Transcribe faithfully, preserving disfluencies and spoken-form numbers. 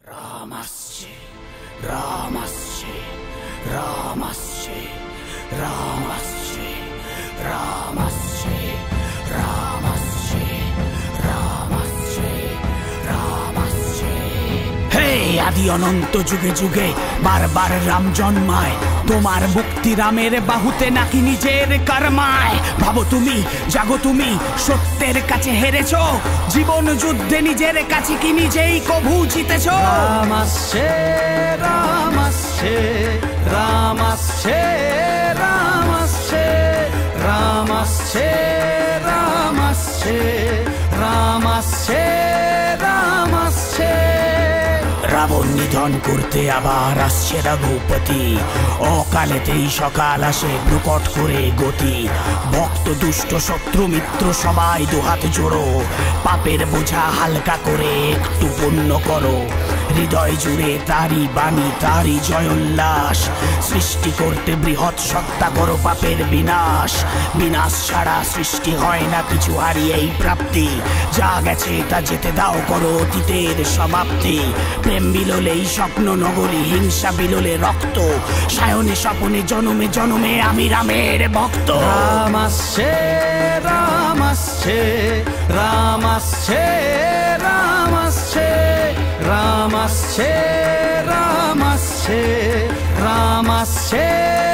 Ramasce, Ramasce, Ramasce, Ramasce, Ramasce, Ramasce, Ramasce, Ramasce. Hey, আদি অনন্ত যুগে যুগে বারবার রাম জন্মায়, তোমার মুক্তি রামের বাহুতে নাকি নিজের কর্মায়। ভাবো তুমি, জাগো তুমি, সত্যের কাছে হেরেছ, জীবন যুদ্ধে নিজের কাছে কি নিজেই কভু জিতেছ। রাম আসছে, রাম আসছে, রাম আসছে, রাম আসছে, রাম আসছে, রাম আসছে, রাম আসছে, রাম আসছে। রাবণ নিধন করতে আবার আসছে রঘুপতি, অকালেতেই সকাল আসে প্রকট করে গতি। ভক্ত দুষ্ট শত্রু মিত্র সবাই দুহাত জোড়ো, পাপের বোঝা হালকা করে একটু পুণ্য করো। হৃদয় জুড়ে তারই বাণী, তারই জয়োল্লাস, সৃষ্টি করতে বৃহৎ সত্তা করো পাপের বিনাশ। বিনাশ ছাড়া সৃষ্টি হয় না কিছু, হারিয়েই প্রাপ্তি। যা গেছে তা যেতে দাও, করো অতীতের সমাপ্তি। প্রেম বিলোলেই স্বপ্ন নগরী, হিংসা বিলোলে রক্ত, সায়নে স্বপনে জনমে জনমে আমি রামের ভক্ত। রাম আসছে, রাম আসছে, রাম আসছে, রাম আসছে, রাম আসছে, রাম আসছে, রাম আসছে।